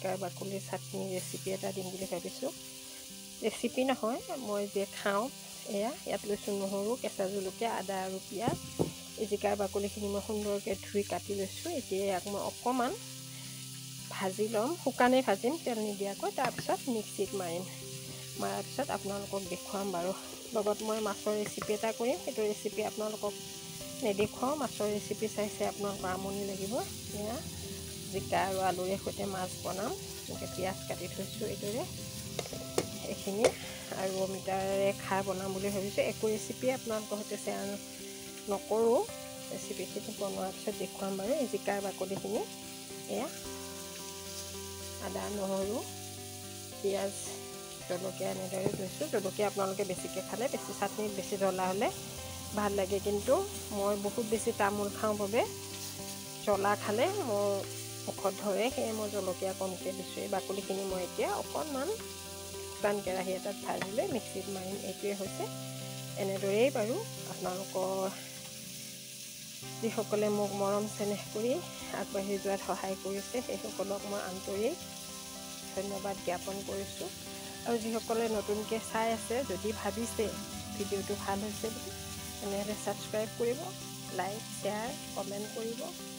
জিকাৰ বাকলিৰ চাটনি ৰেচিপি এটা দিম বুলি ভাবিছোঁ। ৰেচিপি নহয়, মই যে খাওঁ এয়া। ইয়াত লৈছোঁ নহৰু, কেঁচা জলকীয়া, আদা আৰু পিঁয়াজ। এই জিকাৰ বাকলিখিনি মই সুন্দৰকৈ ধুই কাটি লৈছোঁ। এতিয়া ইয়াক মই অকণমান ভাজি ল'ম, শুকানেই ভাজিম তেল নিদিয়াকৈ। তাৰপিছত মিক্সিত মাৰিম, মৰাৰ পিছত আপোনালোকক দেখুৱাম বাৰু। লগত মই মাছৰ ৰেচিপি এটা কৰিম, সেইটো ৰেচিপি আপোনালোকক নেদেখুৱাওঁ। মাছৰ ৰেচিপি চাই চাই আপোনালোকৰ আমনি লাগিব। এয়া জিকা আৰু আলুৰে সৈতে মাছ বনাম। এনেকৈ পিঁয়াজ কাটি থৈছোঁ এইদৰে এইখিনি, আৰু অমিতাৰে খাৰ বনাম বুলি ভাবিছোঁ। একো ৰেচিপি আপোনালোকৰ সৈতে শ্বেয়াৰ নকৰোঁ। ৰেচিপিখিনি বনোৱাৰ পিছত দেখুৱাম বাৰু। এই জিকাৰ বাকলিখিনি এয়া আদা, নহৰু, পিঁয়াজ, জলকীয়া এনেদৰে লৈছোঁ। জলকীয়া আপোনালোকে বেছিকৈ খালে, বেছি চাটনিত বেছি জ্বলা হ'লে ভাল লাগে, কিন্তু মই বহুত বেছি তামোল খাওঁ বাবে জ্বলা খালে মোৰ মুখত ধৰে, সেয়ে মই জলকীয়া কমকৈ দিছোঁ। এই বাকলিখিনি মই এতিয়া অকণমান শুকান কেৰাহী এটাত ভাজি লৈ মিক্সিত মাৰিম। এইটোৱে হৈছে। এনেদৰেই বাৰু আপোনালোকৰ যিসকলে মোক মৰম চেনেহ কৰি আগবাঢ়ি যোৱাত সহায় কৰিছে, সেইসকলক মই আন্তৰিক ধন্যবাদ জ্ঞাপন কৰিছোঁ। আৰু যিসকলে নতুনকৈ চাই আছে, যদি ভাবিছে ভিডিঅ'টো ভাল হৈছে বুলি, তেনেহ'লে ছাবস্ক্ৰাইব কৰিব, লাইক, শ্বেয়াৰ, কমেণ্ট কৰিব।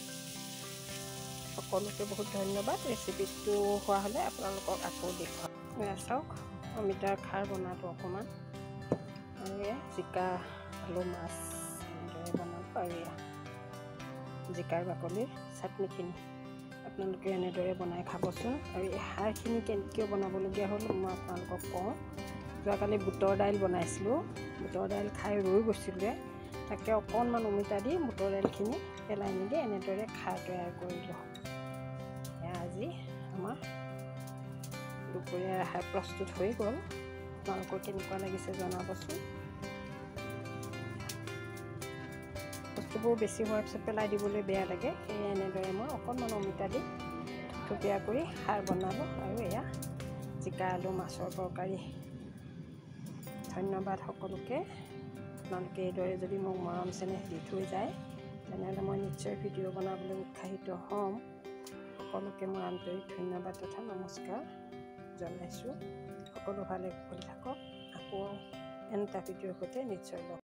সকলোকে বহুত ধন্যবাদ। ৰেচিপিটো হোৱা হ'লে আপোনালোকক আকৌ দেখুৱাম। এয়া চাওক, অমিতাৰ খাৰ বনালোঁ অকণমান, আৰু এয়া জিকা আলু মাছ এনেদৰে বনালোঁ, আৰু এয়া জিকাৰ বাকলিৰ চাটনিখিনি আপোনালোকে এনেদৰে বনাই খাবচোন। আৰু এই সাৰখিনি কিয় বনাবলগীয়া হ'ল মই আপোনালোকক কওঁ। যোৱাকালি বুটৰ দাইল বনাইছিলোঁ, বুটৰ দাইল খাই ৰৈ গৈছিলে, তাকে অকণমান অমিতা দি বুটৰ দাইলখিনি পেলাই নিদি এনেদৰে খাৰ তৈয়াৰ কৰিলোঁ। আজি আমাৰ দুপৰীয়াৰ আহাৰ প্ৰস্তুত হৈ গ'ল। আপোনালোকৰ কেনেকুৱা লাগিছে জনাবচোন। বস্তুবোৰ বেছি হোৱাৰ পিছত পেলাই দিবলৈ বেয়া লাগে, সেয়ে এনেদৰে মই অকণমান অমিতা দি থপথপীয়া কৰি খাৰ বনালোঁ। আৰু এয়া জিকা আলু মাছৰ তৰকাৰী। ধন্যবাদ সকলোকে। আপোনালোকে এইদৰে যদি মোক মৰম চেনেহ দি থৈ যায়, তেনেহ'লে মই নিশ্চয় ভিডিঅ' বনাবলৈ উৎসাহিত হ'ম। সকলোকে মই আন্তৰিক ধন্যবাদ তথা নমস্কাৰ জনাইছোঁ। সকলো ভালে কুশলে থাকক। আকৌ এন এটা ভিডিঅ'ৰ সৈতে নিশ্চয় লগ